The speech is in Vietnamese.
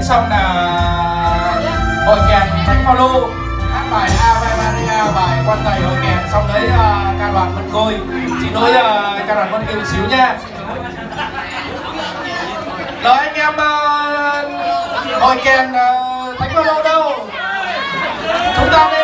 xong là hội kèn Thánh Phaolô hát bài Ave Maria, bài quan thầy hội kèn, xong đấy ca đoàn Vân Côi. Xin lỗi ca đoàn Vân Côi một xíu nha. Rồi anh em hội kèn Thánh Phaolô đâu? Chúng ta lên